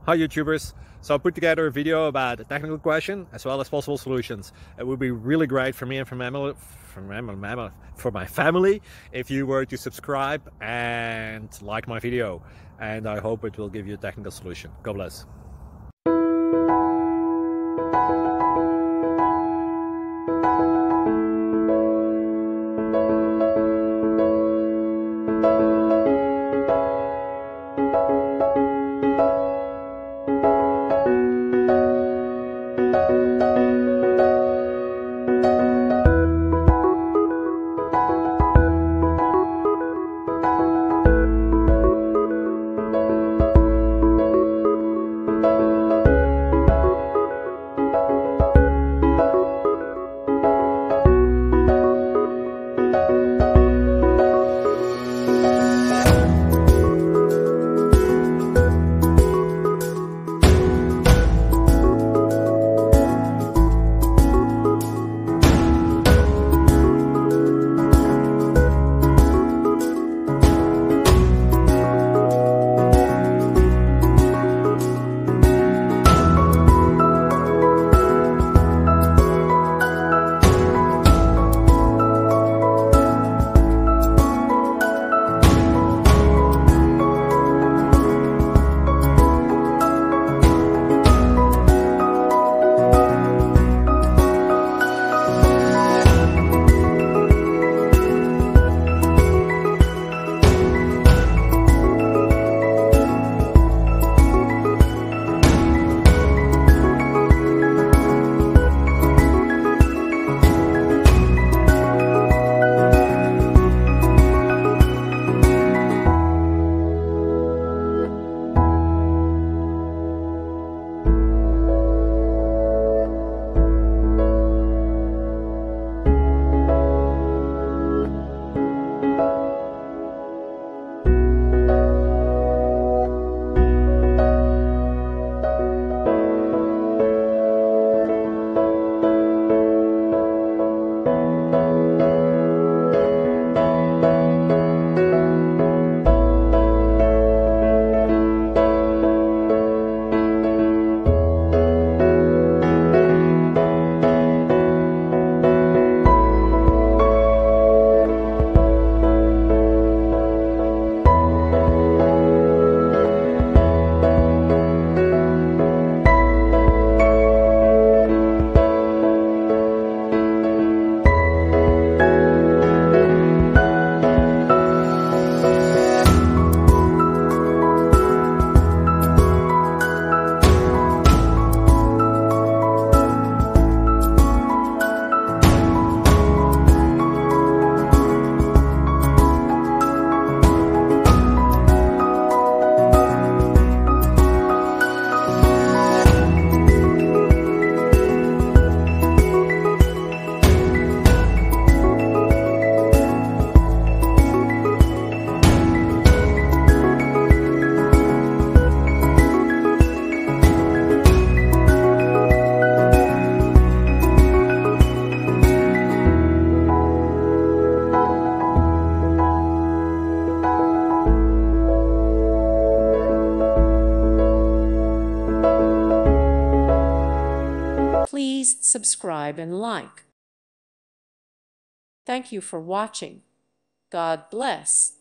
Hi YouTubers. So I put together a video about a technical question as well as possible solutions. It would be really great for me and for my family if you were to subscribe and like my video. And I hope it will give you a technical solution. God bless. Please subscribe and like. Thank you for watching. God bless.